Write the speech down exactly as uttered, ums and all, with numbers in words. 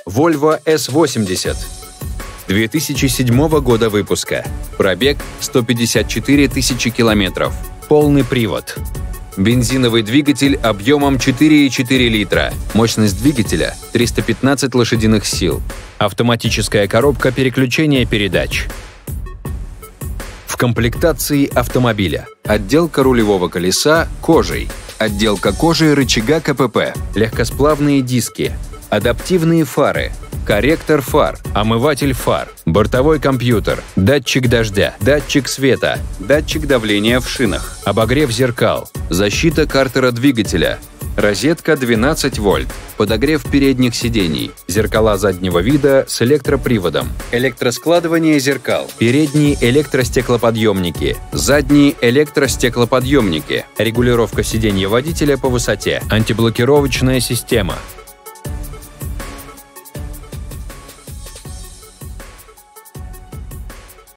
Volvo эс восемьдесят. две тысячи седьмого года выпуска. Пробег сто пятьдесят четыре тысячи километров. Полный привод. Бензиновый двигатель объемом четыре и четыре литра. Мощность двигателя триста пятнадцать лошадиных сил. Автоматическая коробка переключения передач. В комплектации автомобиля: отделка рулевого колеса кожей, отделка кожи рычага ка пэ пэ, легкосплавные диски, адаптивные фары, корректор фар, омыватель фар, бортовой компьютер, датчик дождя, датчик света, датчик давления в шинах, обогрев зеркал, защита картера двигателя, розетка двенадцать вольт, подогрев передних сидений, зеркала заднего вида с электроприводом, электроскладывание зеркал, передние электростеклоподъемники, задние электростеклоподъемники, регулировка сиденья водителя по высоте, антиблокировочная система,